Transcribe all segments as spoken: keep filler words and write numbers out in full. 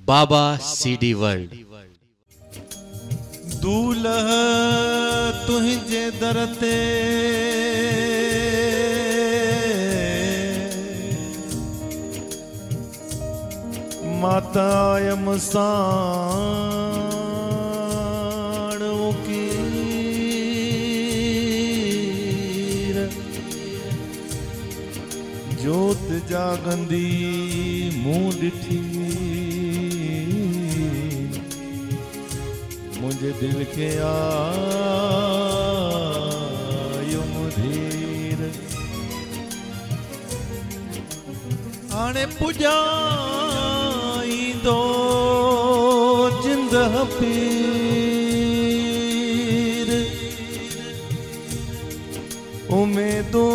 बाबा CD world. दूल्ह तुझे दर ते माता यमसाण उकीर जोत जागंदी मुंह डिठी मुझे दिल के आयो मुधीर आने पुजाई दो जिंद पीर उम्मीदों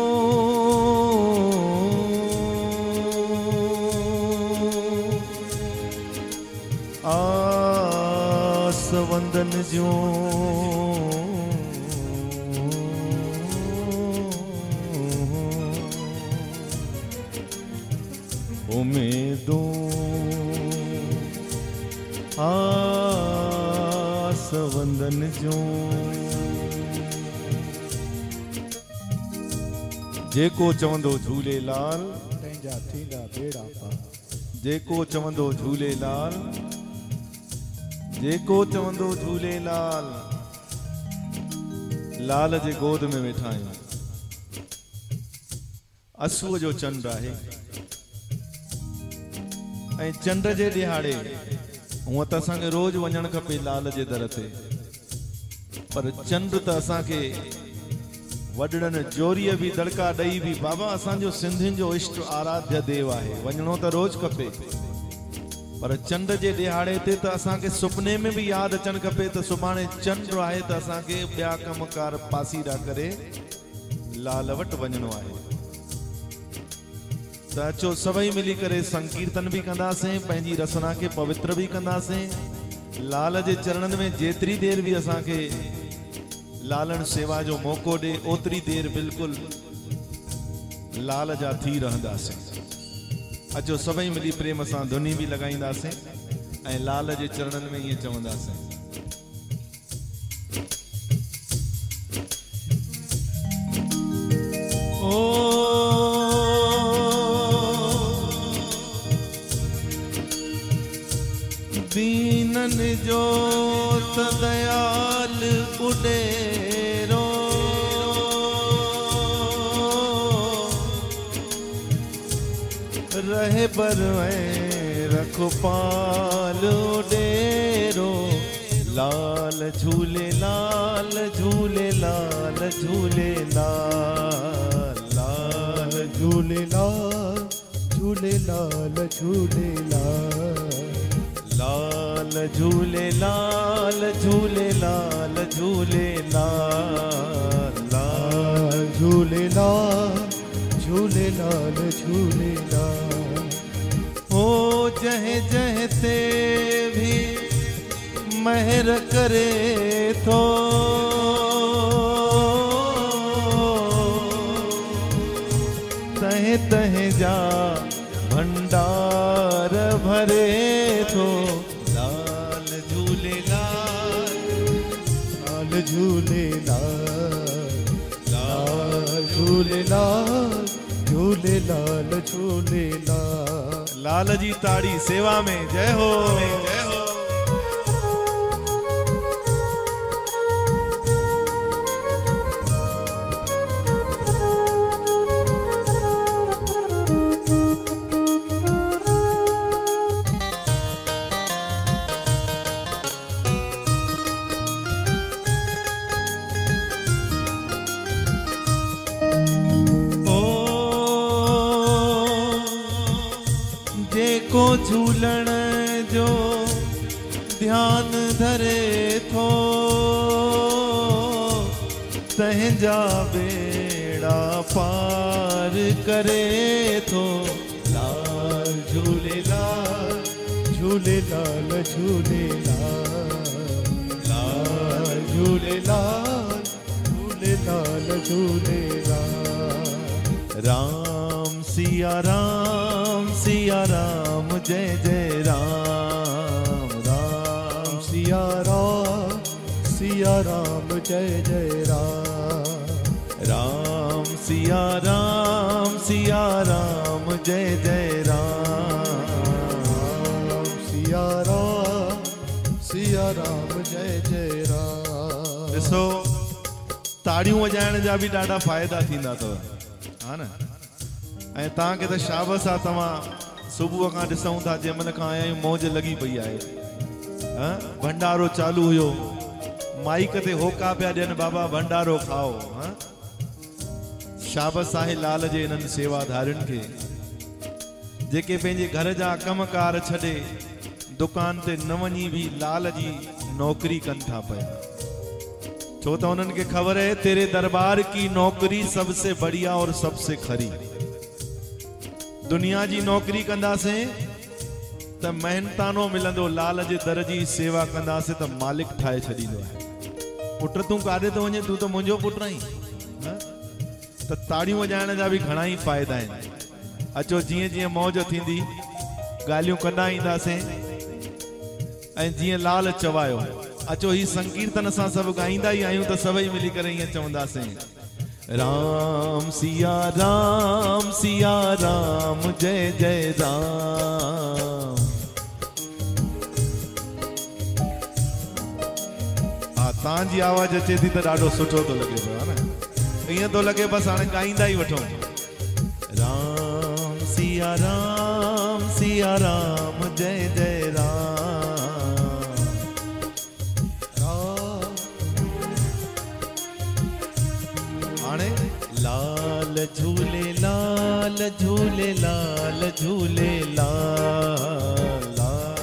वंदन जो उम्मीदों आस वंदन जो जेको चवंदो झूलेलाल तंहिंजा थींदा बेड़ा पार जेको चवंदो झूलेलाल जेको चवंदो झूलेलाल लाल जे गोद में वेठा आहियूं। असुअ जो चंड आहे ऐं चंड जे ॾिहाड़े हूअं त असांखे रोज वञण खपे लाल जे दर ते, पर चंड त असांखे वॾड़नि जोरीअ बि दड़का ॾेई बि बाबा असांजो सिंधियुनि जो इष्ट आराध्य देव आहे, वञणो त रोज खपे, पर चंड जे ॾिहाड़े ते त असांखे सुपने में भी याद अचण खपे त सुभाणे चंड आहे त असांखे ॿिया कमकार पासीरा करे लाल वटि वञणो आहे। त अचो सभई मिली करे संकीर्तन भी कंदासीं, पंहिंजी रसना के पवित्र भी कंदासीं, लाल जे चरणनि में जेतिरी देर भी असांखे लालण सेवा जो मौको ॾे ओतिरी देर बिल्कुल लाल जा थी रहंदासीं। अचो सभई मिली प्रेम सां धुनी भी लगाईंदासीं ऐं लाल जे चरणनि में ईअं चवंदासीं। ओ दीनन जो त दयाल उडेरो रहे बर रखपाल डेरो लाल झूले लाल झूले लाल झूले लाल लाल झूले लाल झूले लाल झूले लाल लाल झूले लाल झूले लाल झूले लाल लाल झूले लाल झूले लाल झूले लाल हो जह जह ते भी महर करे थो तह तह जा भंडार भरे थो लाल झूले लाल लाल झूले लाल लाल झूले लाल झूले लाल झूले लाल लाल जी ताड़ी सेवा में जय हो जय हो। को झूलण जो ध्यान धरे थो तंहिंजा बेड़ा पार करे थो लाल झूले लाल झूले लाल झूले लाल लाल झूले लाल झूले लाल झूले लाल राम सिया राम सिया राम जय जय राम सिया राम जय जय राम। राम सिया राम सिया राम जय जय राम। सिया राम सिया राम जय जय राम। ॾिसो ताड़ियूं वॼाइण जा बि ॾाढा फ़ाइदा थींदा अथव, हा न। ऐं तव्हांखे त शाबस आहे, तव्हां सुबुह खां ॾिसूं था जंहिंमहिल खां आया आहियूं मौज लॻी पई आहे। हा भंडारो चालू हुयो, माइक ते होका पिया ॾियनि बाबा भंडारो खाओ। हा शाबस आहे लाल जे इन्हनि सेवाधारियुनि खे जेके पंहिंजे घर जा कमकार छॾे दुकान ते न वञी बि लाल जी नौकरी कनि था पिया। छो तो उन्हनि खे ख़बर है तेरे दरबार की नौकरी सबसे बढ़िया और सबसे खरी। दुनिया जी नौकरी कंदासीं त मेहनतानो मिलंदो, लाल जे दर जी सेवा कंदासीं त मालिक ठाहे छॾींदो आहे। पुट तूं काॾे थो वञे, तूं त मुंहिंजो पुट आहीं। त ताड़ियूं वॼाइण जा बि घणा ई फ़ाइदा आहिनि। अचो जीअं जीअं मौज थींदी ॻाल्हियूं कंदा ईंदासीं। ऐं जीअं लाल चवायो, अचो ही संकीर्तन असां सभु ॻाईंदा ई आहियूं त सभई मिली करे ईअं चवंदासीं राम सिया राम सिया राम जय जय राम। हा तव्हांजी आवाज़ अचे थी त ॾाढो सुठो थो लॻे पियो, हा न। ईअं थो लॻे बसि हाणे ॻाईंदा ई वठूं। राम सिया राम सिया राम जय जय राम। हाणे लाल झूले लाल झूले लाल झूले लाल लाल।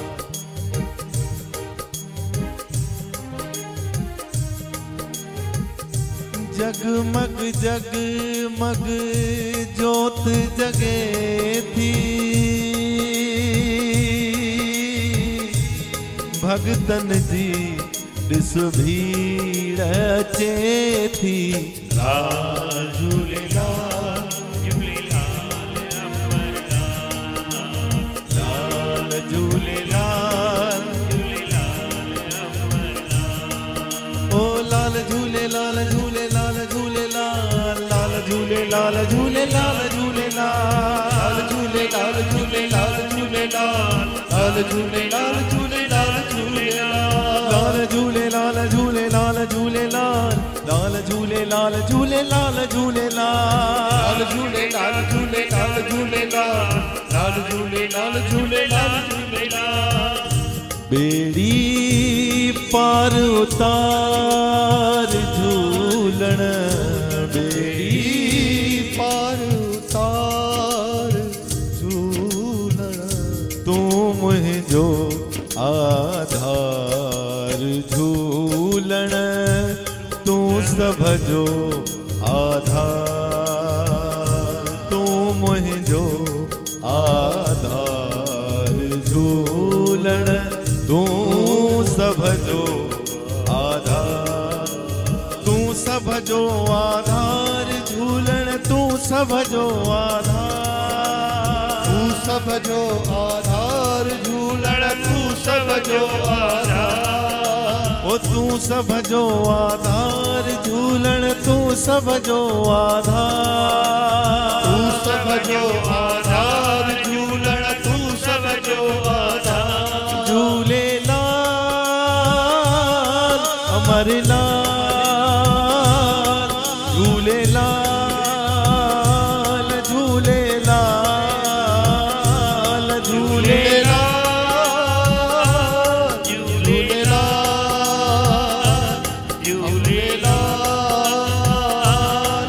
जगमग जगमग जोत जगे थी, भगतन जी ॾिस भीड़ अचे थी। लाल झूलेलाल झूलेलाल अमरनाथ। लाल झूलेलाल झूलेलाल अमरनाथ। ओ लाल झूलेलाल झूलेलाल झूलेलाल लाल झूलेलाल झूलेलाल झूलेलाल झूलेलाल झूलेलाल झूलेलाल लाल झूलेलाल झूलेलाल झूलेलाल लाल झूलेलाल झूलेलाल झूलेलाल लाल झूलेलाल झूलेलाल झूलेलाल लाल झूलेलाल झूलेलाल झूलेलाल लाल झूलेलाल झूलेलाल झूलेलाल। बेड़ी पार उतार झूलण, बेड़ी पार उतार झूलण। तू मुझो आधार झूलण, तू सब जो आधार। तू मुझो आधार झूलण, तू सब जो आधार। तू सब जो आधार झूलण, तू सब जो आधार। तू सब जो आधार झूलण, तू सब जो आधार। ओ तू सब जो आधार झूलण, तू सब जो आधार। तू सब जो आधार झूलण, तू सब जो आधार। झूलेलाल अमर लाल, झूलेलाल झूलेलाल झूलेलाल झूलेलाल झूलेलाल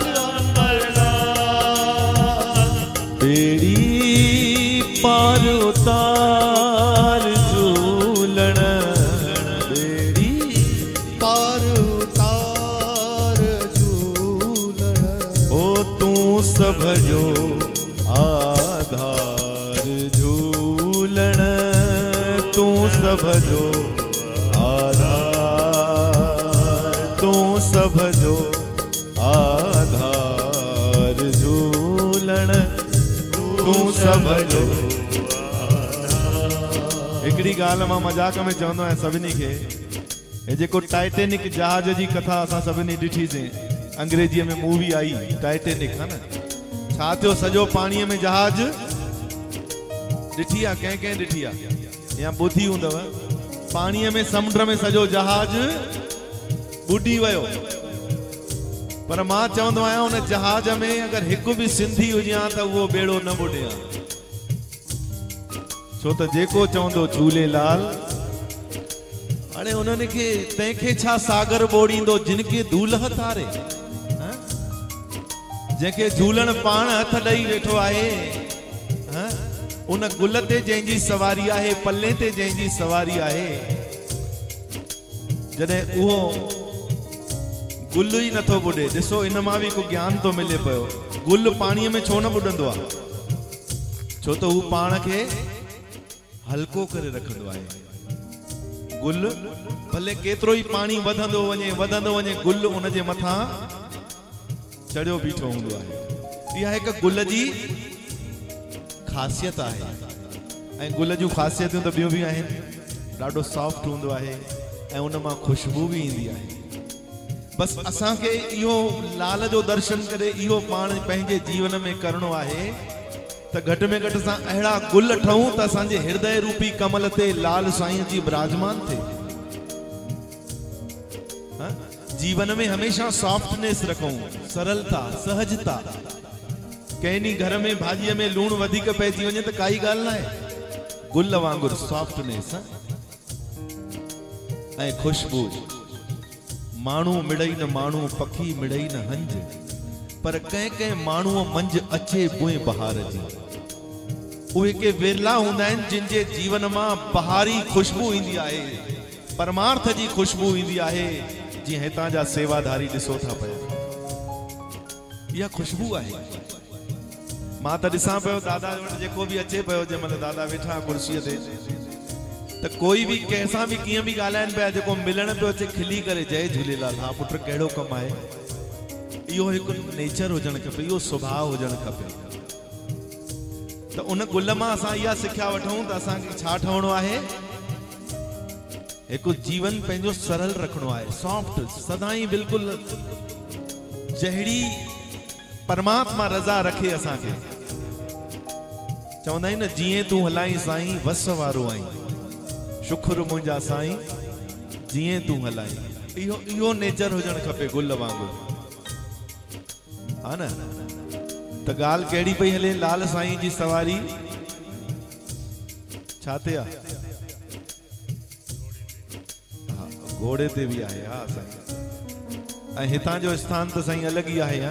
अमरनाथ। बेड़ी पार उतार झूलण, बेड़ी पार उतार झूलण। ओ तू सब जो आधार झूलण, तू सब जो आधार। तू सब जो आधार झूलण, तू सब जो आधार। हिकिड़ी ॻाल्हि मां मज़ाक में चवंदो आहियां सभिनी खे, ये जेको टाइटेनिक जहाज जी कथा असां सभिनी ॾिठीसीं, अंग्रेजीअ में मूवी आई टाइटेनिक, है न? छा थियो? सॼो पाणीअ में जहाज ॾिठी आहे, कंहिं कंहिं ॾिठी आहे या ॿुधी हूंदव? पाणीअ में समुंड में सॼो जहाज ॿुॾी वियो। पर मां चवंदो आहियां उन जहाज में अगरि हिकु बि सिंधी हुजे हा त उहो बेड़ो न ॿुॾे हा। छो त जेको चवंदो झूलेलाल, हाणे उन्हनि खे तंहिंखे छा सागर ॿोड़ींदो जिनके दूल्ह तारे, जंहिंखे झूलण पाण हथ ॾेई वेठो आहे, उन गुल ते जंहिंजी सवारी आहे, पल्ले ते जंहिंजी सवारी आहे, जॾहिं उहो गुल ई नथो ॿुॾे। ॾिसो इन मां बि को ज्ञान तो मिले पियो, गुल पाणीअ में छो न ॿुॾंदो आहे? छो त हू पाण खे हल्को करे रखंदो आहे। गुल भले केतिरो ई पाणी वधंदो वञे वधंदो वञे, गुल उनजे मथां चढ़ियो बीठो हूंदो आहे। इहा हिकु गुल जी ख़ासियत आहे। ऐं गुल जूं ख़ासियतूं त ॿियूं बि आहिनि। ॾाढो सॉफ्ट हूंदो आहे ऐं उन मां ख़ुशबू बि ईंदी आहे। बसि असांखे इहो लाल जो दर्शन करे इहो पाण पंहिंजे जीवन में करणो आहे त घटि में घटि असां अहिड़ा गुल ठहूं त असांजे हृदय रूपी कमल ते लाल साईं जी विराजमान थिए। जीवन में हमेशा सॉफ्टनेस रखूं, सरलता, सहजता। कंहिं घर में भाॼीअ में लूणु वधीक पइजी वञे त काई ॻाल्हि न आहे, गुल वांगुरु सॉफ्टनेस ऐं ख़ुशबू। माण्हू मिड़ई न माण्हू, पखी मिड़ई न हंज, पर कंहिं कंहिं माण्हूअ मंझि अचे बुए बहार जी। उहे के विरला हूंदा आहिनि जिन जे जीवन मां बहारी ख़ुशबू ईंदी आहे, परमार्थ जी ख़ुशबू ईंदी आहे। जीअं हितां जा सेवाधारी ॾिसो था पिया, इहा ख़ुशबू आहे। मां त ॾिसां पियो दादा वटि जेको बि अचे पियो, जंहिं महिल दादा वेठा कुर्सीअ ते, त कोई बि कंहिंसां बि कीअं बि ॻाल्हाइनि पिया, जेको मिलण पियो अचे खिली करे जय झूलेलाल, हा पुट कहिड़ो कमु आहे। इहो हिकु नेचर हुजणु खपे, इहो स्वभाव हुजणु खपे। त उन गुल मां असां इहा सिख्या वठूं त असांखे छा ठहणो आहे। हिकु जीवन पंहिंजो सरल रखणो आहे, सॉफ्ट, सदाई बिल्कुलु जहिड़ी परमात्मा रज़ा रखे असांखे। चवंदा आहिनि न, जीअं तूं हलाई साईं वस वारो आहीं, शुक्र मुंहिंजा साईं जीअं तूं हलाई। इहो इहो नेचर हुजणु खपे गुल वांगुरु, हा न? त ॻाल्हि कहिड़ी पई हले, लाल साईं जी सवारी छा ते आहे? हा, घोड़े ते बि आहे। हा साईं, ऐं हितां जो स्थान त साईं अलॻि ई आहे।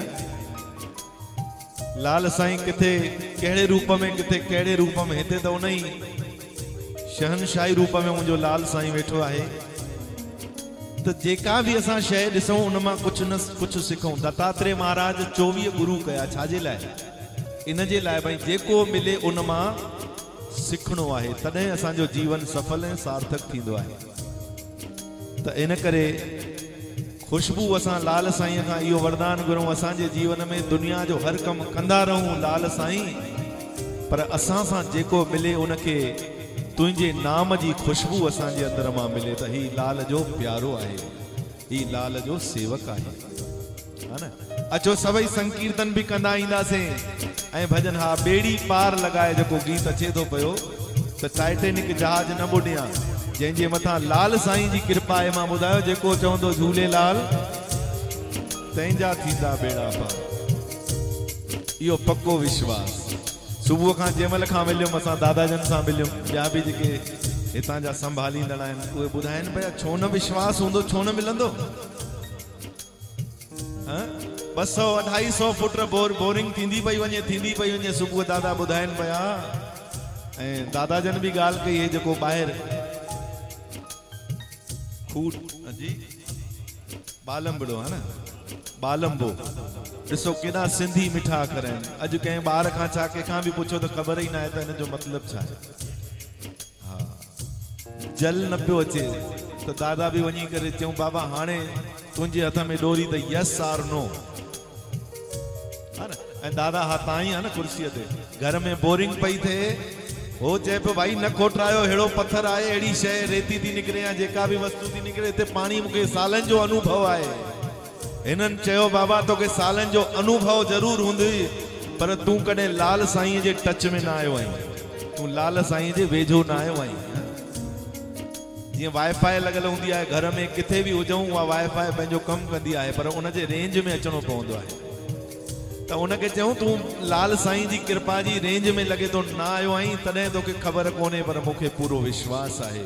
लाल साईं किथे कहिड़े रूप में, किथे कहिड़े रूप में, हिते त उन ई शहनशाही रूप में मुंहिंजो लाल साईं वेठो आहे। त जेका बि असां शइ ॾिसूं उन मां कुझु न कुझु सिखूं। दत्तात्रेय महाराज चोवीह गुरु कया, छाजे लाइ? इन जे लाइ भई जेको मिले उन मां सिखणो आहे, तॾहिं असांजो जीवन सफल ऐं सार्थक थींदो आहे। त इन करे ख़ुशबू असां लाल साईं खां इहो वरदान घुरूं, असांजे जीवन में दुनिया जो हर कमु कंदा रहूं लाल साईं, पर असां सां जेको मिले उनखे तुंहिंजे नाम जी ख़ुशबू असांजे अंदर मां मिले त ही लाल जो प्यारो आहे, ही लाल जो सेवक आहे, हा न? अचो सभई संकीर्तन बि कंदा ईंदासीं ऐं भजन। हा, बेड़ी पार लॻाए जेको गीत अचे थो पियो, त टाइटेनिक जहाज न ॿुॾियां, जंहिंजे मथां लाल साईं जी कृपा आहे। मां ॿुधायो, जेको चवंदो झूलेलाल तंहिंजा थींदा बेड़ा पार, इहो पक्को विश्वास। सुबुह खां जंहिं महिल खां मिलियुमि, असां दादा जन सां मिलियुमि, ॿिया बि जेके हितां जा संभालींदड़ आहिनि, उहे ॿुधाइनि पिया, छो न विश्वास हूंदो, छो न मिलंदो। ॿ सौ अढाई सौ फुट बोर बोरिंग थींदी पई वञे, थींदी पई वञे। सुबुह दादा ॿुधाइनि पिया, ऐं दादा जन बि ॻाल्हि कई, हे जेको ॿाहिरि खूट जी बालंबड़ो है ना, बालंबो, ॾिसो केॾा सिंधी मिठा अखर आहिनि। अॼु कंहिं ॿार खां छा कंहिंखां बि पुछो त ख़बर ई न आहे त हिन जो मतिलबु छा आहे। हा, जल न पियो अचे त दादा बि वञी करे चयूं, बाबा हाणे तुंहिंजे हथ में डोरी त यस आर नो, हा न? ऐं दादा हा तां ई आहे न कुर्सीअ ते। घर में बोरिंग पई थिए हो चए पियो भाई न खोटरायो, हेड़ो पत्थर आहे, अहिड़ी शइ रेती थी निकिरे या जेका बि वस्तु थी निकिरे, हिते पाणी मूंखे सालनि जो अनुभव आहे। हिननि चयो बाबा तोखे सालनि जो अनुभव ज़रूर हूंदई, पर तूं कॾहिं लाल साईं जे टच में न आयो आहीं, तूं लाल साईं जे वेझो न आयो आहीं। जीअं वाईफाई लॻल हूंदी आहे घर में, किथे बि हुजूं उहा वाईफाई पंहिंजो कमु कंदी आहे, पर उनजे रेंज में अचणो पवंदो आहे। त उनखे चयूं तूं लाल साईं जी कृपा जी रेंज में लॻे थो न आयो आहीं, तॾहिं तोखे ख़बर कोन्हे, पर मूंखे पूरो विश्वास आहे।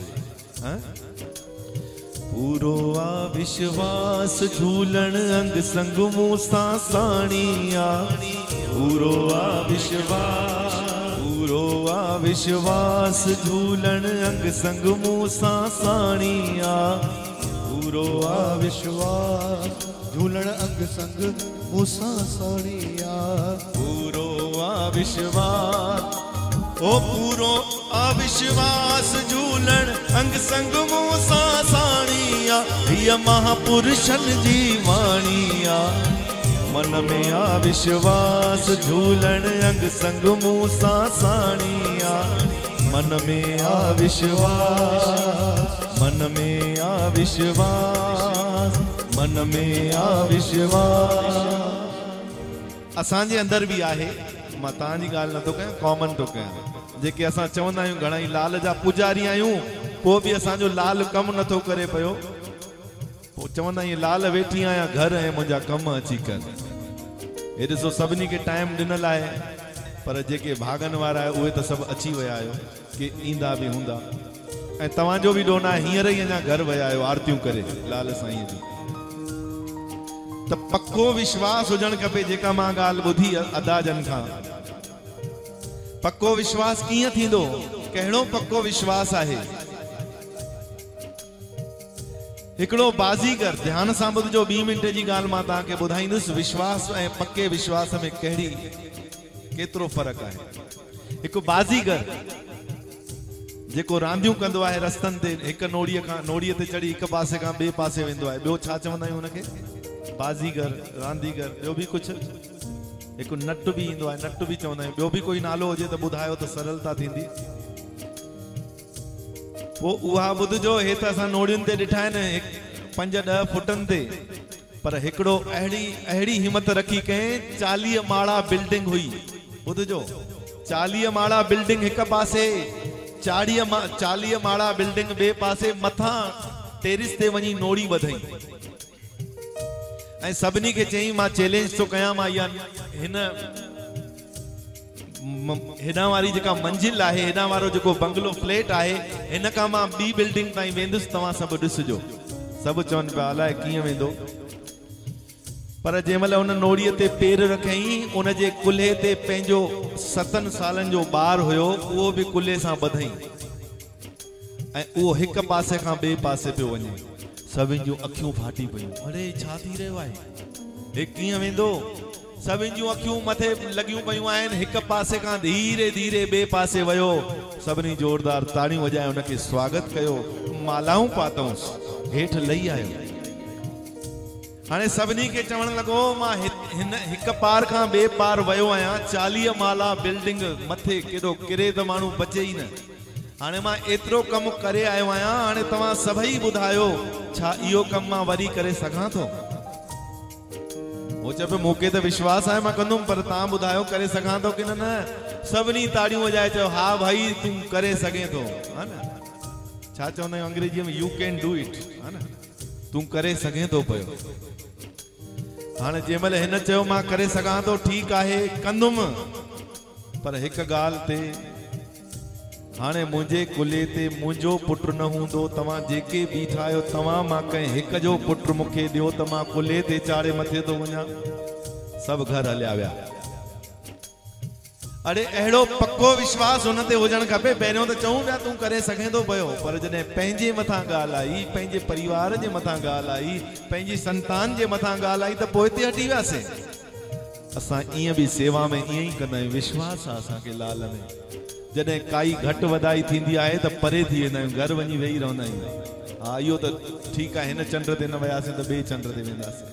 पूरो आ विश्वास झूलण अंग संग मूंसां साणिया, पूरो आ विश्वास, पूरो आ विश्वास झूलण अंग संग मूंसां साणिया, पूरो आ विश्वास झूलण अंग संग मूंसां साणिया, पूरो आ विश्वास, ओ पूरो आ विश्वास झूलण अंग संग मूंसां साणिया, हीअ महापुरुषन जी वाणिया। मन में आ विश्वास झूलण अंग संग मूंसां साणिया, मन में आ विश्वास, मन में आ विश्वास, मन में आ विश्वास। असांजे अंदर भी आहे, मां तव्हांजी ॻाल्हि नथो कयां, कॉमन थो कयां। जेके असां चवंदा आहियूं घणा ई लाल जा पुजारी आहियूं, पोइ बि असांजो लाल कमु नथो करे पियो, पोइ चवंदा आहियूं लाल वेठी आहियां घर ऐं मुंहिंजा कम अची कर। हे ॾिसो सभिनी खे टाइम ॾिनल आहे, पर जेके भागनि वारा आहे उहे त सभु अची विया आहियो, के ईंदा बि हूंदा। ऐं तव्हांजो बि ॾोन आहे, हींअर ई अञा घर विया आहियो आरतियूं करे लाल साईं जी। त पक्को विश्वास हुजणु खपे, जेका मां ॻाल्हि ॿुधी अदाजन खां। पक्को विश्वास कीअं थींदो, कहिड़ो पक्को विश्वास आहे? हिकिड़ो बाज़ीगर, ध्यान सां ॿुधजो, ॿी मिंट जी ॻाल्हि मां तव्हांखे ॿुधाईंदुसि, विश्वास ऐं पक्के विश्वास में कहिड़ी केतिरो फ़र्क़ु आहे। हिकु बाज़ीगर जेको रांदियूं कंदो आहे रस्तनि ते, हिकु नोड़ीअ खां नोड़ीअ ते चढ़ी हिकु पासे खां ॿिए पासे वेंदो आहे, ॿियो छा चवंदा आहियूं हुनखे? बाज़ीगर, रांदीगर। ॿियो बि कुझु, हिकु नट बि ईंदो आहे, नट बि चवंदा आहियूं। ॿियो बि कोई नालो हुजे त ॿुधायो त सरलता थींदी। पोइ उहा ॿुधजो, हे त असां नोड़ियुनि ते ॾिठा आहिनि पंज ॾह फुटनि ते, पर हिकिड़ो अहिड़ी अहिड़ी हिमत रखी कंहिं, चालीह माड़ा बिल्डिंग हुई, ॿुधजो, चालीह माड़ा बिल्डिंग हिकु पासे, चालीह मा चालीह माड़ा बिल्डिंग ॿिए पासे, मथां टेरिस ते वञी नोड़ी वधाई ऐं सभिनी खे चई मां चैलेंज थो कयां, मां इहा हिन हेॾां वारी जेका मंजिल आहे, हेॾां वारो जेको बंगलो फ्लैट आहे, हिन खां मां ॿी बिल्डिंग ताईं वेंदुसि, तव्हां सभु ॾिसिजो। सभु चवनि पिया अलाए कीअं वेंदो, पर जंहिं महिल हुन नोड़ीअ ते पेर रखियईं, उनजे कुल्हे ते पंहिंजो सतनि सालनि जो ॿारु हुयो, उहो बि कुल्हे सां ॿधईं ऐं उहो हिकु पासे खां ॿिए पासे पियो वञे। सभिनि जूं अखियूं फाटी पयूं, अरे छा थी रहियो आहे, हे कीअं वेंदो? सभिनि जूं अखियूं मथे लॻियूं पयूं आहिनि, हिकु पासे खां धीरे धीरे ॿिए पासे वियो। सभिनी जोरदार ताड़ियूं वॼाए हुनखे स्वागत कयो, मालाऊं पातऊंसि, हेठि लही आयो। हाणे सभिनी खे चवण लॻो मां हिन हिकु पार खां ॿिए पार वियो आहियां, चालीह माला बिल्डिंग मथे केॾो किरे त माण्हू बचे ई न। हाणे मां एतिरो कमु करे आयो आहियां, हाणे तव्हां सभई ॿुधायो छा इहो कमु मां वरी करे सघां थो? वो चए पियो मूंखे त विश्वास आहे मां कंदुमि, पर तव्हां ॿुधायो करे सघां थो की न? न सभिनी ताड़ियूं वॼाए चयो हा भाई तूं करे सघे थो, हा न? छा चवंदा आहियूं अंग्रेजीअ में, यू कैन डू इट, हा न? तूं करे सघे थो पियो। हाणे जंहिं महिल हिन चयो मां करे सघां थो, ठीकु आहे कंदुमि, पर हिकु ॻाल्हि ते, हाणे मुंहिंजे कुल्हे ते मुंहिंजो पुटु न हूंदो, तव्हां जेके बीठा आहियो तव्हां मां कंहिं हिकु जो पुटु मूंखे ॾियो त मां कुल्हे ते चाढ़े मथे थो वञा। सभु घर हलिया विया। अरे अहिड़ो पक्को विश्वास हुन ते हुजणु खपे। पहिरियों त चऊं पिया तूं करे सघे थो पियो, पर जॾहिं पंहिंजे मथां ॻाल्हि आई, पंहिंजे परिवार जे मथां ॻाल्हि आई, पंहिंजी संतान जे मथां ॻाल्हि आई, त पोइ ते हटी वियासीं। असां ईअं बि सेवा में ईअं ई कंदा आहियूं, विश्वास आहे असांखे लाल में। जॾहिं काई घटि वधाई थींदी आहे त परे थी वेंदा आहियूं, घर वञी वेही रहंदा आहियूं। हा इहो त ठीकु आहे, हिन चंड ते न वियासीं त ॿिए चंड ते वेंदासीं।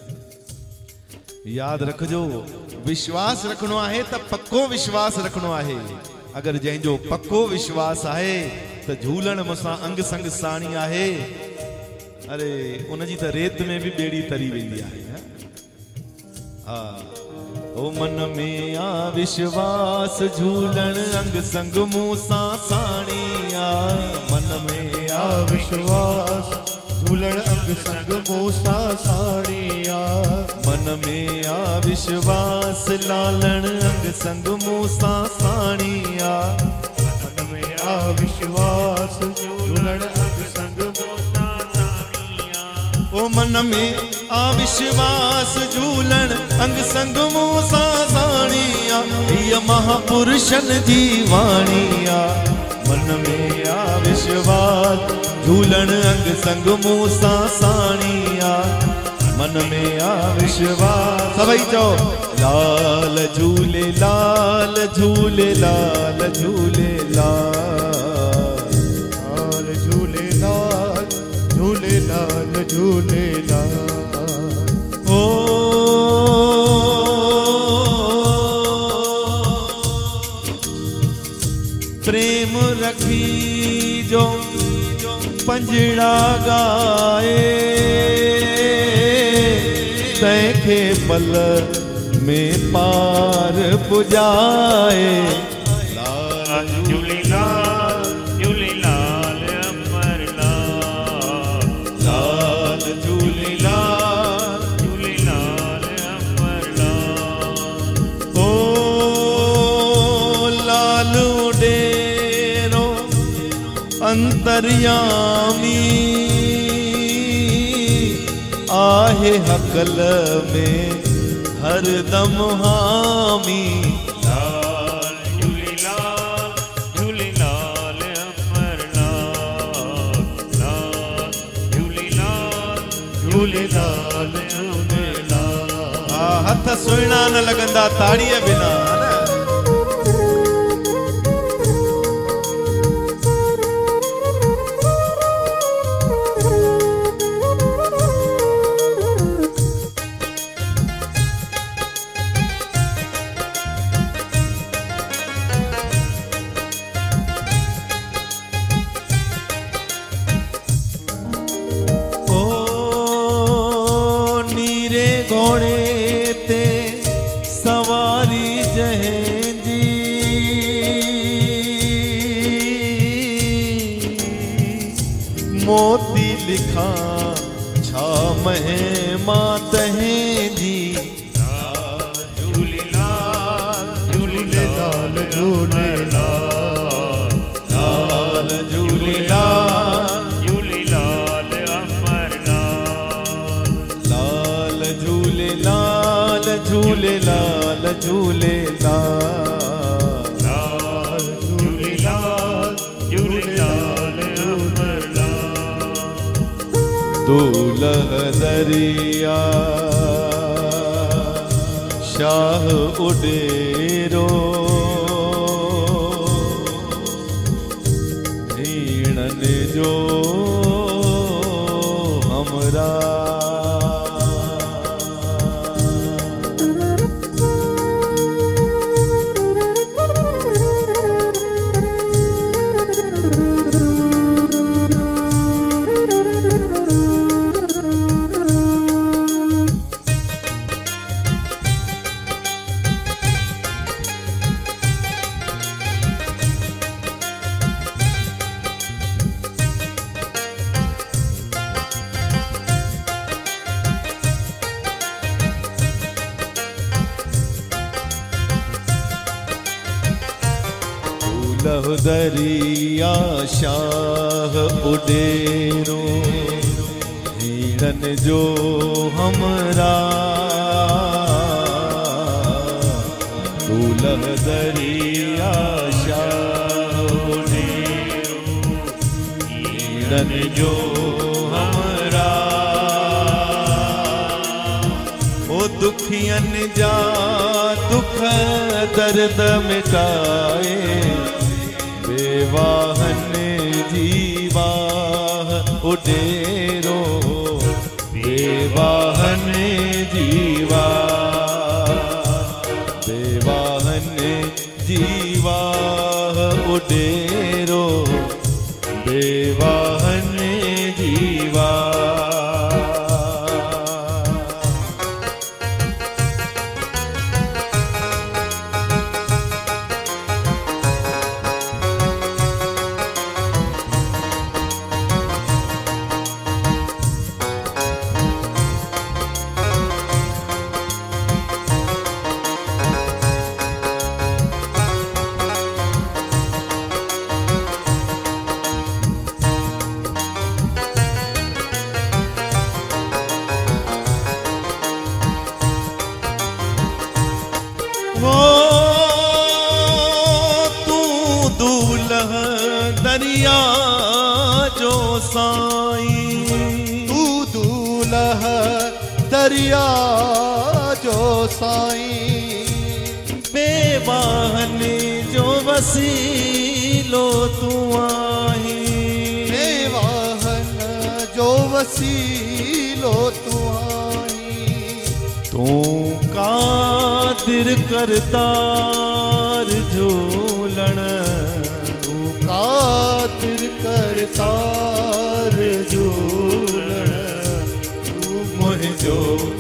यादि रखिजो, विश्वास रखिणो आहे त पक्को विश्वास रखिणो आहे। अगर जंहिंजो पक्को विश्वास आहे त झूलण मूंसां अंग संग साणी आहे, अरे उनजी त रेत में भी बेड़ी तरी वेंदी आहे। हा ओ मन में आ विश्वास झूलण अंग संग मूंसां साणी आ, मन में आ विश्वास झूलण अंग संग मूंसां साणी आ, मन में आ विश्वास लालण अंग संग मूंसां साणी आ, मन में आ विश्वास झूलण अंग संग मूंसां साणी आ, ओ मन में आ विश्वास झूलण अंग संग मूंसां साणी आ, हीअ महापुरुषन जी वाणी आ, मन में आ विश्वास झूलण अंग संग मूंसां साणी आ, मन में आ विश्वास। सभई चओ लाल झूले लाल झूले लाल झूले लाल, लाल झूले लाल झूले लाल झूले लाल, ओ प्रेम रखी जो पंजड़ा गाए, तंहिंखे पल में पार पुजाए, लाल झूलेलाल झूलेलाल अमरलाल, लाल झूलेलाल झूलेलाल अमरलाल, ओ लाल डेरो अंतर्यामी आहे हकल में हरदम हामी, लाल झूलेलाल झूलेलाल अमरलाल, लाल झूलेलाल झूलेलाल झूलेलाल, आ हथ सुहिणा न लॻंदा ताड़ीअ बिना, घोड़े ते सवारी जंहिंजी, मोती लिखा छा महिमा तंहिंजी, झूलेलाल झूलेलाल झूलेलाल, लाल झूलेलाल झूलेलाल अमरलाल, लाल झूलेलाल झूलेलाल झूलेलाल, लाल झूलेलाल झूलेलाल अमरलाल, दूल्ह दरिया शाह उडेरो, हीणन जो हमरा दरिया शाह उडेरो, हीणन जो हमरा दूल्ह दरिया शाह उडेरो, हीणन जो हमरा ओ दुखियन जा दुख दर्द मिटाए, बेवाहन जीवाह उडेरो, बेवाहन जीवा, बेवाहन जीवाह वाहन जीवा दरिया जो साईं तू दूल्ह दरिया जो साईं बेवाहन जो वसीलो तू आई बेवाहन जो वसीलो तू आई तू कादिर करतार झूलण खातिर करतार झूलण तू मुझो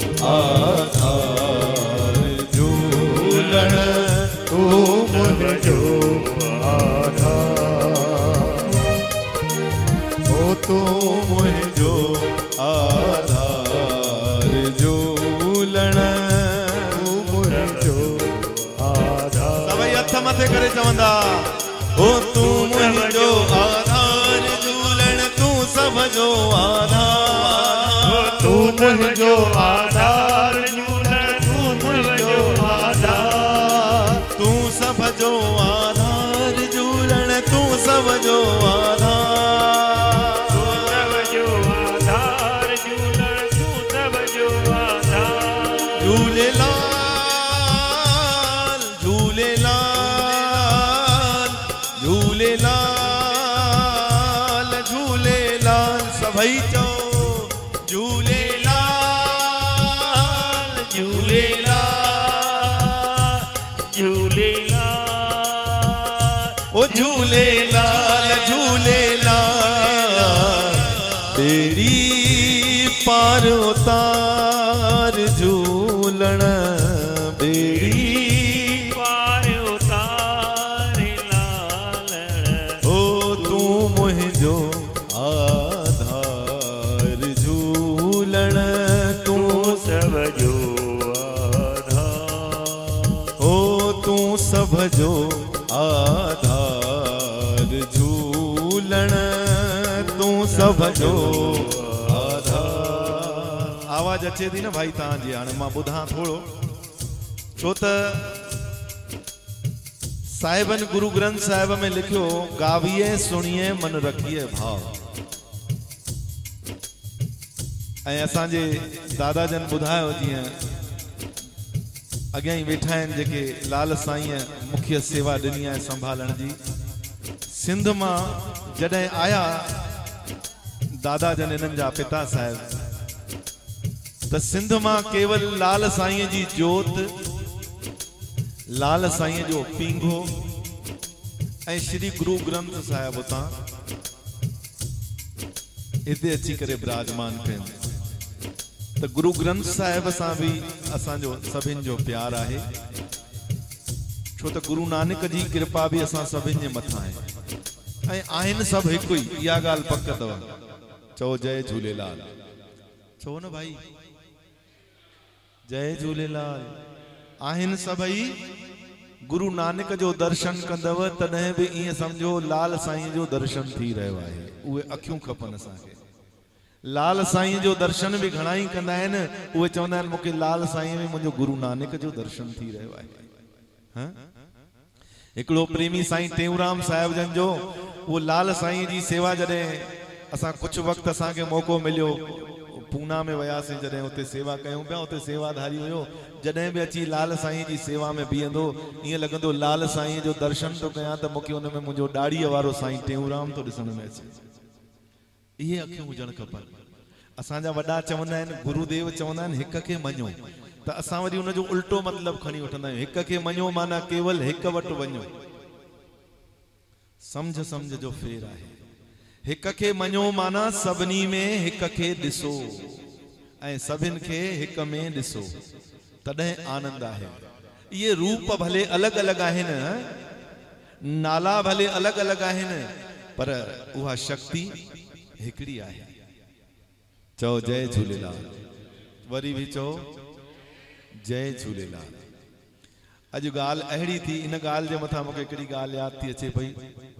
आधार झूलण तू मुझो आधार ओ तू मुझो आधार झूलण तू मुझो आधार सभई हथ मथे करे चवंदा ओ तू मुझो आधार झूलण तू सब जो आधार तू मुझो आधार झूलण तू मुझो आधार तू सब जो आधार झूलण तू सब जो आधार तू सब जो आधार झूलण तू सब जो आधार झूलेलाल झूलेलाल झूलेलाल झूलेलाल सभई चो झूलेलाल झूलेलाल झूलेलाल ओ झूलेलाल झूलेलाल तेरी पार उतार झूलण बेड़ी पार उतार लालण ओ तू मुझो आधार झूलण तू सब जो आधार ओ तू सब जो आधार झूलण तू सब जो आधार आवाज अचे थी न भाई तव्हांजी हाणे मां ॿुधां थोरो छो त साहिबन गुरु ग्रंथ साहिब में लिखियो गाविए सुनिए मन रखिए भाव ऐं असांजे दादा जन ॿुधायो जीअं अॻियां ई वेठा आहिनि जेके लाल साईं मुख्य सेवा ॾिनी आहे संभालण जी सिंध मां जॾहिं आया दादा जन इन्हनि जा पिता साहिब त सिंध मां केवल लाल साईं जी जोत लाल साईं जो पींघो ऐं श्री गुरु ग्रंथ साहिब उतां हिते अची करे विराजमान कनि त गुरु ग्रंथ साहिब सां बि असांजो सभिनि जो प्यार आहे छो त गुरु नानक जी कृपा बि असां सभिनि जे मथां आहे ऐं आहिनि सभु हिकु ई इहा ॻाल्हि पक अथव चओ जय झूलेलाल चओ न भाई जय झूलेलाल आहिनि सभई गुरु नानक जो दर्शन कंदव तॾहिं बि ईअं सम्झो लाल साईं जो दर्शन थी रहियो आहे उहे अखियूं खपनि असांखे लाल साईं जो दर्शन भी घणा ही कंदा आहिनि उहे चवंदा आहिनि मूंखे लाल साईं में मुंहिंजो गुरु नानक जो दर्शन थी रहियो आहे। हां हिकिड़ो प्रेमी साईं टेऊराम साहिब जन जो वो लाल साईं जी सेवा जॾहिं असां कुछ वक्त असांखे मौको मिलियो पूना में वयासीं जॾहिं उते सेवा कयूं पिया उते सेवाधारी हुयो जॾहिं भी अची लाल साईं जी सेवा में बीहंदो ईअं लॻंदो लाल साईं जो दर्शन तो कयां त मूंखे उन में मुंहिंजो ॾाड़ीअ वारो साईं टेऊराम तो ॾिसण में अचे। इहे अखियूं हुजणु खपनि। असांजा वॾा चवंदा आहिनि गुरुदेव चवंदा आहिनि हिक खे मञो त असां वरी उनजो उल्टो मतिलबु खणी वठंदा आहियूं। हिक खे मञो माना केवल हिक वटि वञो। सम्झ सम्झ जो फेर आहे। हिक खे मञो माना सभिनी में हिक खे ॾिसो ऐं सभिनि खे हिक में ॾिसो तॾहिं आनंद आहे। ये रूप भले अलग अलग आहिनि, नाला भले अलग अलग आहिनि, पर उहा शक्ति हिकड़ी आहे। चओ जय झूलेलाल। वरी भी चओ जय झूलेलाल। अॼु ॻाल्हि अहिड़ी थी, इन ॻाल्हि जे मथां मूंखे हिकिड़ी ॻाल्हि यादि थी अचे पई।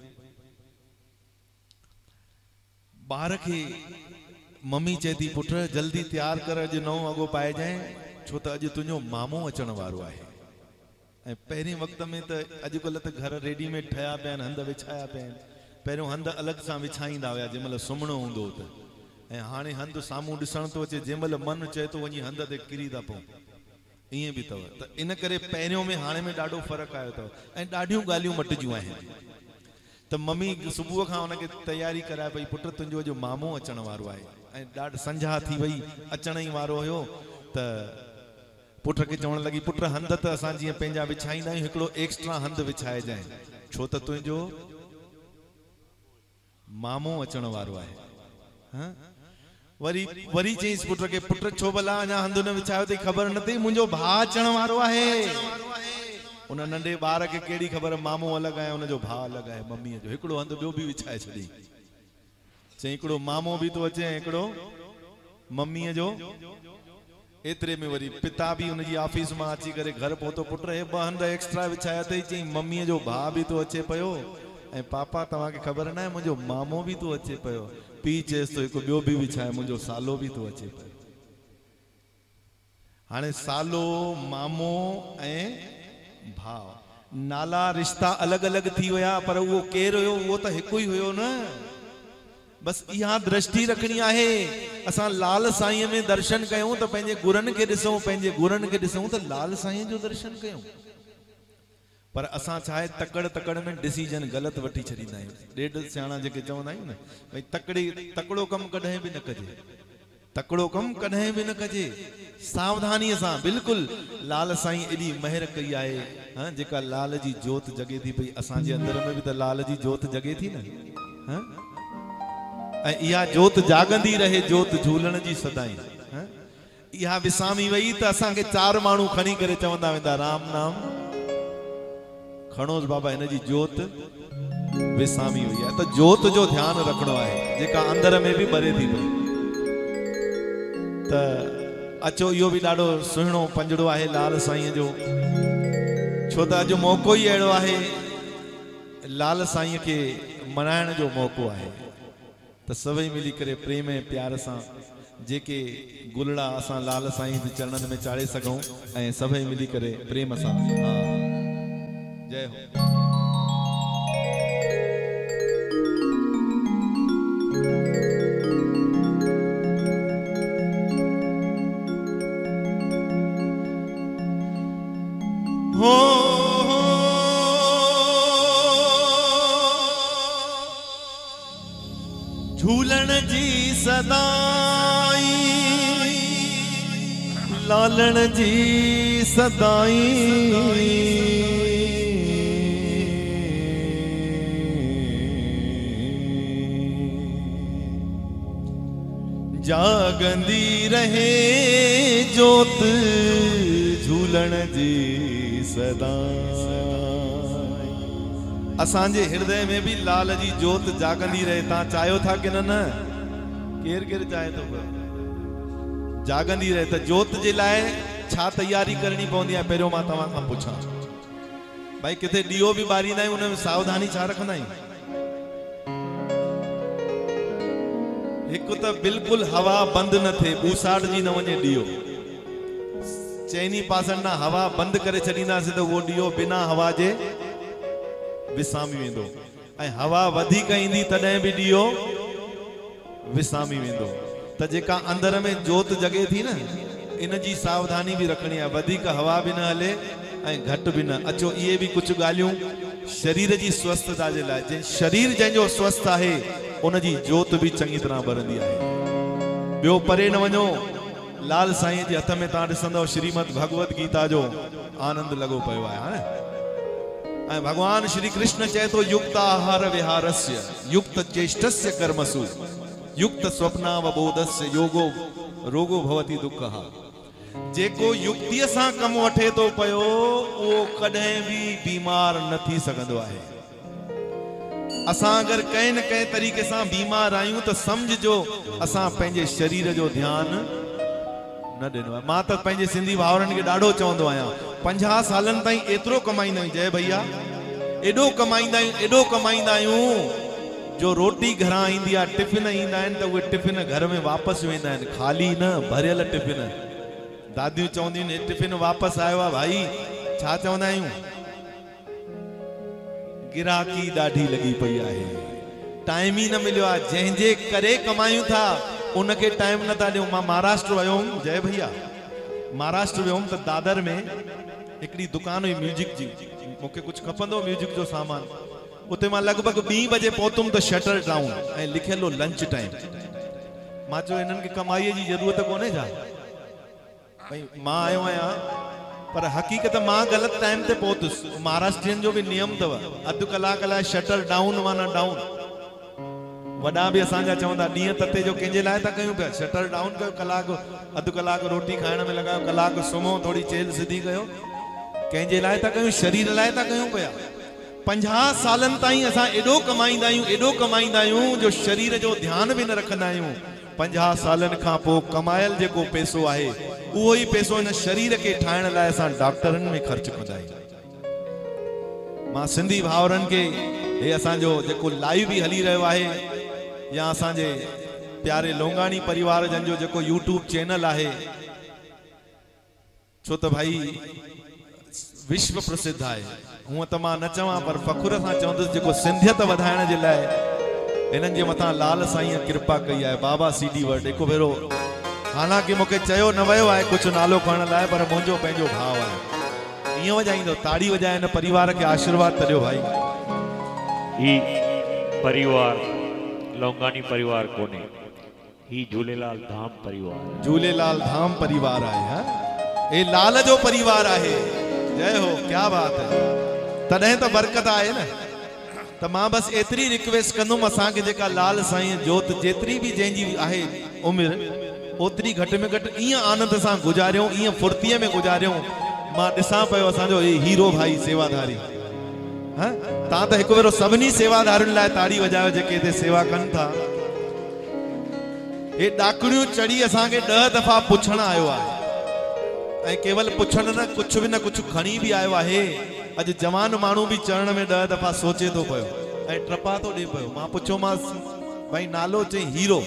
ॿार खे मम्मी चए थी पुट जल्दी तैयार कर, अॼु नओं अॻो पाए जाए, छो त अॼु तुंहिंजो मामो अचण वारो आहे। ऐं पहिरें वक़्त में त अॼुकल्ह त घर रेडीमेड ठहिया पिया आहिनि, हंध विछाया पिया आहिनि। पहिरियों हंध अलॻि सां विछाईंदा हुया जंहिं महिल सुम्हणो हूंदो हो त, ऐं हाणे हंध साम्हूं ॾिसण थो अचे, जंहिं महिल मन चए थो वञी हंध ते किरी था पऊं, ईअं बि अथव। त इन करे पहिरियों में हाणे में ॾाढो फ़र्क़ु आयो अथव ऐं ॾाढियूं ॻाल्हियूं मटिजियूं आहिनि। त मम्मी सुबुह खां हुनखे तयारी कराए पई, पुट तुंहिंजो जो मामो अचण वारो आहे, ऐं ॾाढी संझा थी वई, अचण ई वारो हुयो। त पुट खे चवण लॻी पुट हंध त असां जीअं पंहिंजा विछाईंदा आहियूं, हिकिड़ो एक्स्ट्रा हंध विछाए जाए, छो त तुंहिंजो मामो अचण वारो आहे। हाँ? वरी वरी चईसि पुट खे, पुट छो भला अञा हंध न विछायो अथई, ख़बर न अथई मुंहिंजो भाउ अचण वारो आहे। उन नंढे ॿार खे कहिड़ी ख़बर, मामो अलॻि आहे हुनजो भाउ अलॻि आहे मम्मीअ जो। हिकिड़ो हंधु ॿियो बि विछाए छॾी, चई हिकिड़ो मामो बि थो अचे ऐं हिकिड़ो मम्मीअ जो। एतिरे में वरी पिता बि हुनजी ऑफिस मां अची करे घर पहुतो, पुट हे ॿ हंध एक्स्ट्रा विछाया अथई, चई मम्मीअ जो भाउ बि थो अचे पियो, ऐं पापा तव्हांखे ख़बर न आहे मुंहिंजो मामो बि थो अचे पियो। पीउ चएसि थो हिकु ॿियो बि विछाए, मुंहिंजो सालो बि थो अचे पियो। हाणे सालो, मामो ऐं भाउ, नाला रिश्ता अलॻि अलॻि थी विया, पर उहो केरु हुयो, उहो त हिकु ई हुयो न। बस इहा दृष्टि रखणी आहे। असां लाल साईं में दर्शन कयूं त पंहिंजे गुरनि खे ॾिसूं, पंहिंजे गुरनि खे ॾिसूं त लाल साईं जो दर्शन कयूं। पर असां छा आहे, तकड़ तकड़ में डिसीजन ग़लति वठी छॾींदा आहियूं। ॾेढ सियाणा जेके चवंदा आहियूं न, भई तकड़ी तकड़ो कमु कॾहिं बि न कजे, तकड़ो कमु कॾहिं बि न कजे, सावधानीअ सां। बिल्कुलु लाल साईं एॾी महिर कई आहे, हाँ, जेका लाल जी जोत जगे थी पई, असांजे अंदर में बि त लाल जी जोत जगे थी न। हाँ? ऐं इहा जोत जागंदी रहे, जोत झूलण जी सदाई। हाँ? इहा विसामी वई त असांखे चार माण्हू खणी करे चवंदा वेंदा, राम नाम खणोस बाबा, हिन जी जोत विसामी वई आहे। त जोत जो ध्यानु रखणो आहे, जेका अंदर में बि ॿरे थी पई। त अचो, इहो बि ॾाढो सुहिणो पंजड़ो आहे लाल साईं जो, छो त अॼु मौक़ो ई अहिड़ो आहे, लाल साईं खे मनाइण जो मौक़ो आहे। त सभई मिली करे प्रेम ऐं प्यार सां जेके गुलड़ा असां लाल साईं जे चरणनि में चाढ़े सघूं, ऐं सभई मिली करे प्रेम सां। हाँ, जय हो। हो झूलण जी सदाई, लालण जी सदाई, जागंदी रहे जोत झूलण जी सदाई। असांजे हृदय में भी लाल जी जोत जागंदी रहे। तव्हां चाहियो था कि न? न केर केर चाहे थो जागंदी रहे। त जोत जे लाइ छा तैयारी करणी पवंदी आहे, पहिरियों मां तव्हां खां पुछां। भाई किथे ॾीओ बि ॿारींदा आहियूं, उन में सावधानी छा रखंदा आहियूं? हिकु त बिल्कुलु हवा बंदि न थिए, ॿूसाड़ जी न वञे ॾीओ। चइनी पासनि ना हवा बंदि करे छॾींदासीं त उहो ॾीओ बिना हवा जे विसामी वेंदो, ऐं हवा वधीक ईंदी तॾहिं बि ॾीओ विसामी वेंदो। त जेका अंदर में जोत जगे थी न, इन जी सावधानी भी रखणी आहे। वधीक हवा भी न हले ऐं घटि भी न। अचो इहे भी कुछ ॻाल्हियूं शरीर जी स्वस्थता जे लाइ। जंहिं शरीर जंहिंजो स्वस्थ आहे, उन जी जोत भी चङी तरह बरंदी आहे। ॿियो परे न वञो, लाल साईं जे हथ में तव्हां ॾिसंदव श्रीमद भगवत गीता जो आनंद लॻो पियो आहे। हाणे ऐं भगवान श्री कृष्ण चए तो युक्ताहार विहारस्य युक्त चेष्टस्य कर्मसु युक्त स्वप्नावबोधस्य योगो रोगो भवति दुःखः। जेको युक्तिय सां कम वठे तो पयो वो कदे भी बीमार न थी सकदो आहे। असां अगर कहीं न कहीं तरीके सां बीमार आयूं तो समझो असां पंहिंजे शरीर जो ध्यान न ॾिनो आहे। मां त पंहिंजे सिंधी भाउरनि खे ॾाढो चवंदो आहियां पंजाह सालनि ताईं एतिरो कमाईंदा आहियूं जय भैया एॾो कमाईंदा आहियूं एॾो कमाईंदा आहियूं जो रोटी घरां ईंदी आहे टिफिन ईंदा आहिनि त उहे टिफिन घर में वापसि वेंदा आहिनि ख़ाली न भरियल टिफिन। दादियूं चवंदियूं आहिनि टिफिन वापसि आयो आहे भाई छा चवंदा आहियूं गिराकी ॾाढी लॻी पई आहे टाइम ई न मिलियो आहे जंहिंजे करे कमायूं था उनखे टाइम नथा ॾियूं। मां महाराष्ट्र वियो हुउमि जय भैया महाराष्ट्र वियो हुउमि त दादर में हिकिड़ी दुकान हुई म्यूजिक जी मूंखे कुझु खपंदो म्यूजिक जो सामान उते मां लॻभॻि ॿी बजे पहुतुमि त शटर डाउन ऐं लिखियल हो लंच टाइम। मां चयो हिननि खे कमाईअ जी ज़रूरत कोन्हे छा भई मां आयो आहियां पर हक़ीक़त मां ग़लति टाइम ते पहुतुसि। महाराष्ट्रियन जो बि नियम अथव अधु कलाक लाइ शटर डाउन माना डाउन। वॾा बि असांजा चवंदा ॾींहं तते जो कंहिंजे लाइ था कयूं पिया शटर डाउन कयो कलाक अधु कलाक रोटी खाइण में लॻायो कलाक सुम्हो थोरी चेल सिधी कयो कंहिंजे लाइ था कयूं शरीर लाइ था कयूं पिया। पंजाह सालनि ताईं असां एॾो कमाईंदा आहियूं एॾो कमाईंदा आहियूं जो शरीर जो ध्यानु बि न रखंदा आहियूं। पंजाह सालनि खां पोइ कमायल जेको पैसो आहे उहो ई पैसो हिन शरीर खे ठाहिण लाइ असां डॉक्टरनि में ख़र्च कंदा आहियूं। मां सिंधी भाउरनि खे हे असांजो जेको लाइव बि हली रहियो आहे या असांजे प्यारे लोंगाणी परिवार जन जो जेको यूट्यूब चैनल आहे छो त भाई विश्व प्रसिद्ध आहे हूअं त मां न चवां पर फ़खुर सां चवंदुसि जेको सिंधियत वधाइण जे लाइ हिननि जे मथां लाल साईं कृपा कई आहे बाबा सी डी वर्ल्ड हिकु भेरो हालांकि मूंखे चयो न वियो आहे कुझु नालो खणण लाइ पर मुंहिंजो पंहिंजो भाव आहे ईअं वॼाईंदो ताड़ी वॼाए हिन परिवार खे आशीर्वाद तरियो भाई। ही परिवार लोंगानी परिवार कोने ही झूलेलाल धाम परिवार झूलेलाल धाम परिवार आहे हा ए लाल जो परिवार आहे जय हो क्या बात है तॾहिं त बरकत आहे न। त मां बस एतिरी रिक्वेस्ट कंदुमि असांखे जेका लाल साईं जोत जेतिरी बि जंहिंजी आहे उमिरि ओतिरी घटि में घटि ईअं आनंद सां गुज़ारियूं ईअं फुर्तीअ में गुज़ारियूं। मां ॾिसां पियो असांजो हीरो भाई सेवाधारी हा तव्हां त हिकु भेरो सभिनी सेवादारुनि लाइ ताड़ी वॼायो जेके हिते सेवा कनि था। हे ॾाकड़ियूं चढ़ी असांखे ॾह दफ़ा पुछण आयो आहे ऐं केवल पुछण न कुझु बि न कुझु खणी बि आयो आहे। अॼु जवान माण्हू बि चढ़ण में ॾह दफ़ा सोचे थो पियो ऐं ट्रपा थो ॾे पियो। मां पुछियोमांसि भाई नालो चई हीरो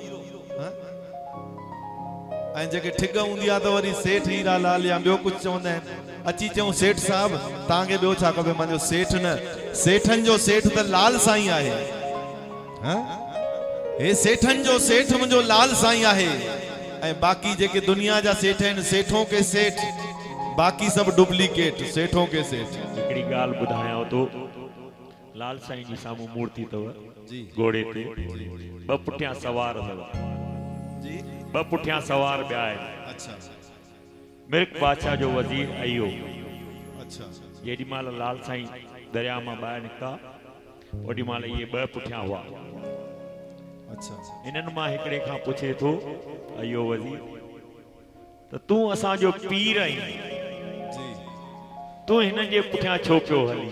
ऐं जेके ठिग हूंदी आहे त वरी सेठ हीरा लाल या ॿियो कुझु चवंदा आहिनि अची चऊं सेठ साहिबु तव्हांखे ॿियो छा खपे मुंहिंजो सेठ न सेठनि जो सेठ त लाल साईं आहे हा हे सेठनि जो सेठ मुंहिंजो लाल साईं आहे ऐं बाक़ी जेके दुनिया जा सेठ आहिनि सेठों के सेठ बाक़ी सभु डुप्लीकेट सेठों के सेठ। हिकिड़ी ॻाल्हि ॿुधायांव थो लाल साईं जी साम्हूं मूर्ति अथव घोड़े ते ॿ पुठियां सवार अथव ॿ पुठियां सवार ॿिया आहिनि। अच्छा मिर्क बादशाह जो वज़ीर अयो अच्छा जेॾी महिल लाल साईं दरिया मां ॿाहिरि निकिता ओॾी महिल इहे ॿ पुठियां हुआ। अच्छा इन्हनि मां हिकिड़े खां पुछे थो अयो वज़ीर त तूं असांजो पीर आहीं तूं हिननि जे पुठियां छो पियो हली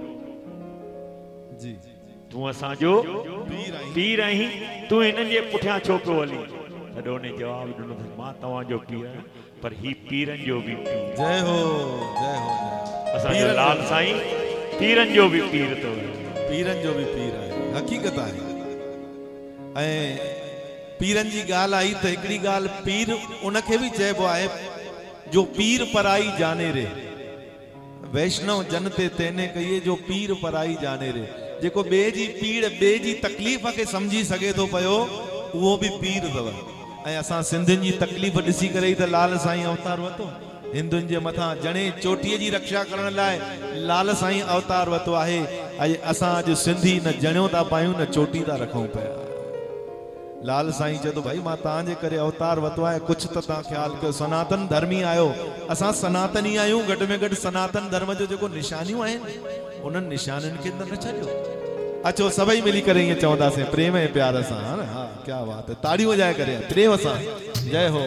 जी तूं असांजो पीर आहीं तूं हिननि जे पुठियां छो पियो हली तॾहिं उन जवाब ॾिनो त मां तव्हांजो पीर आहियां पर ही पीरनि जो बि पीर जय हो जय हो असांजो लाल साईं पीरनि जो बि पीर अथव पीरनि जो बि पीर आहे हक़ीक़त आहे। ऐं पीरनि जी ॻाल्हि आई त हिकिड़ी ॻाल्हि पीर उनखे बि चइबो आहे जो पीर पराई जाने रे वैष्णव जन ते तेने कहिए जो पीर पराई जाने रे जेको ॿिए जी पीड़ ॿिए जी तकलीफ़ खे सम्झी सघे थो पियो उहो बि पीर अथव। ऐं असां सिंधियुनि जी तकलीफ़ ॾिसी करे ई त लाल साईं अवतार वरितो हिंदुनि जे मथां जणे चोटीअ जी रक्षा करण लाइ लाल साईं अवतार वरितो आहे। अॼु असां अॼु सिंधी न जणियो था पायूं न चोटी था रखूं पिया लाल साईं चए तो भाई मां तव्हांजे करे अवतार वतो आहे, कुछ तो तव्हां ख्याल कयो, सनातन धर्मी आयो, असां सनातनी आहियूं, घट में घट सनातन धर्म जो जेको निशानियूं आहिनि उन्हनि निशाननि खे न छॾियो। अचो सभई मिली करे ईअं चवंदासीं प्रेम ऐं प्यार सां, हा न, हा क्या बात है, ताड़ियूं वॼाए करे प्रेम सां, जय हो।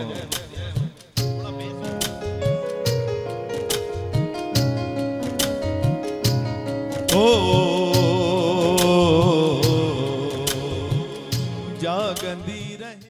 ओ